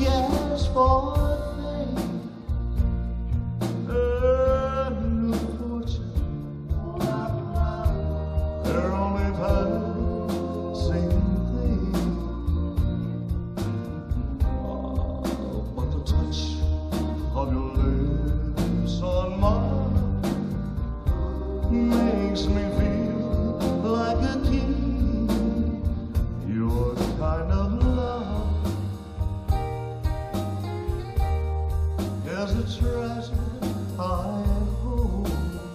just for fame and fortune. They're only passing things. But the touch of your lips on mine makes me feel like a king. You're the kind of love is a treasure I hold.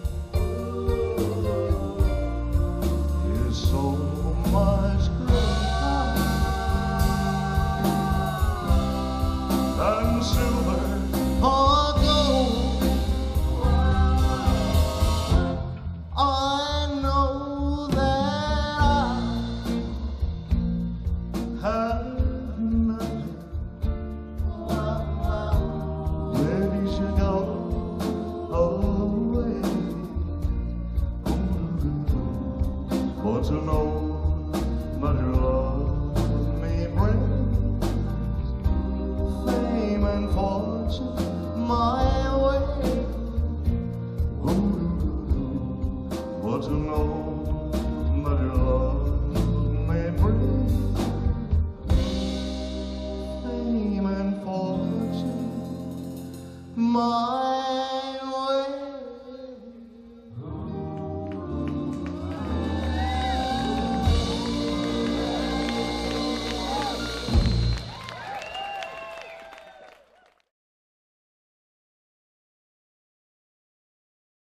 It's so much greater than silver or gold. I know that I have nothing. Maybe you should go away. But to know that your love me brings fame and fortune my way. But to know that your love may bring fame and fortune my